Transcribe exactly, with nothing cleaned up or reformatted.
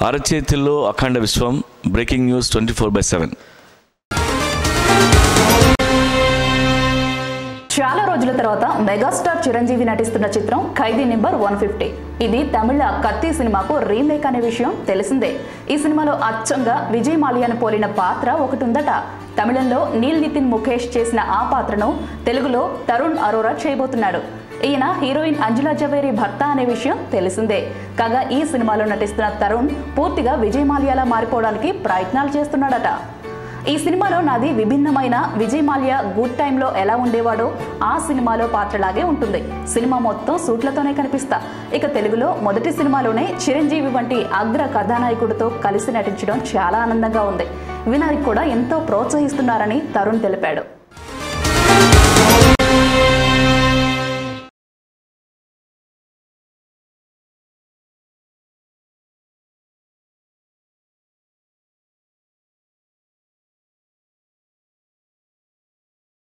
అరచేతిలో అఖండ విశ్వం. Breaking news twenty four by seven. చాలా రోజుల తర్వాత మెగాస్టార్ చిరంజీవి నటిస్తున్న చిత్రం ఖైదీ నెంబర్ వన్ ఫిఫ్టీ. ఇది తమిళ కత్తి సినిమాకు రీమేక్ అనే విషయం తెలిసిందే. ఈ సినిమాలో అచ్చంగా విజయ్ మాల్యాను పోలిన పాత్ర ఒకటి ఉందట. తమిళంలో నీల్ నితిన్ ముఖేష్ చేసిన ఆ పాత్రను తెలుగులో తరుణ్ అరోరా చేయబోతున్నాడు. ఈయన హీరోయిన్ అంజలా జవేరి భర్త అనే విషయం తెలిసిందే. కాగా ఈ సినిమాలో నటిస్తున్న తరుణ్ పూర్తిగా విజయ్ మాల్యాలా మారిపోవడానికి ప్రయత్నాలు చేస్తున్నాడట. ఈ సినిమాలో నాది విభిన్నమైన విజయ్ మాల్యా గుడ్ టైంలో ఎలా ఉండేవాడో ఆ సినిమాలో పాత్రలాగే ఉంటుంది. సినిమా మొత్తం సూట్లతోనే కనిపిస్తా. ఇక తెలుగులో మొదటి సినిమాలోనే చిరంజీవి వంటి అగ్ర కథానాయకుడితో కలిసి నటించడం చాలా ఆనందంగా ఉంది. వినాయక్ కూడా ఎంతో ప్రోత్సహిస్తున్నారని తరుణ్ తెలిపాడు.